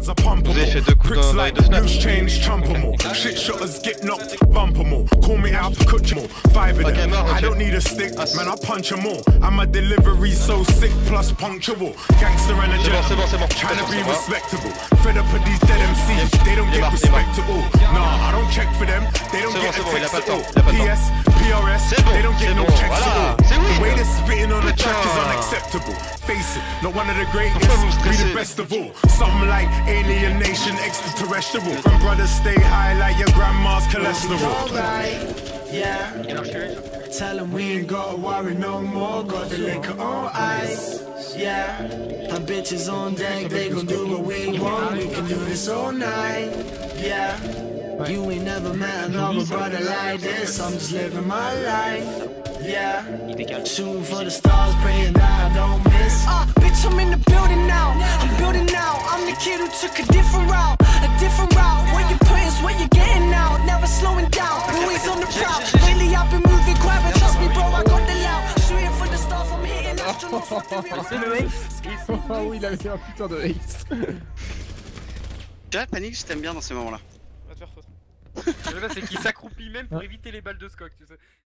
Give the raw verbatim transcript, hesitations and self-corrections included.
guns are pumpable. Pricks like loose change, chump 'em all. Shit shotters get knocked, bump 'em all. Call me out, cook 'em all. Five of them. I don't need a stick, man, I punch 'em all. I'm a delivery so sick plus punctual. Gangster and a gentleman, trying to be respectable. Fed up of these dead M Cs, they don't get respectable. Nah, I don't check for them, they don't get a text at all. P S, P R S, they don't get no checks at all. The way they're spitting on the track is unacceptable. Face it, not one of the greatest, be the best of all. Something like alienation, extraterrestrial. When brothers stay high like your grandma's cholesterol. Yeah, tell them we ain't gotta worry no more. Got the liquor on ice. Yeah, our bitches on deck, they gon' do what we want. We can do this all night. Yeah, you ain't never met another brother like this. I'm just living my life. Yeah, shooting for the stars, praying that I don't miss. Uh, bitch, I'm in the building now. I'm building now. I'm the kid who took a different route, a different route. What you put is what you're getting now. Never slowing down, always on the prowl. Lately I've been moving quiet, but trust me, bro, I got the loud. Shooting for the stars, I'm hitting astronauts. C'est le ace. Oh oui, il avait fait un putain de ace. Déjà, panique, je t'aime bien dans ces moments-là. Va te faire foutre. Le là, c'est qu'il s'accroupit même pour éviter les balles de Skok, tu sais.